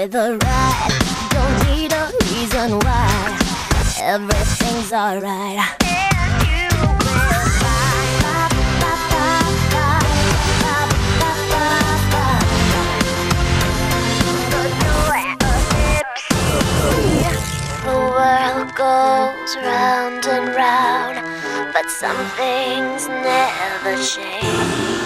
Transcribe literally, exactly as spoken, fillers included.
enjoy the ride. Don't need a reason why. Everything's alright. And you will find ba, ba, ba, ba, ba, ba, ba, ba. But you're a gypsy. The world goes round and round, but some things never change.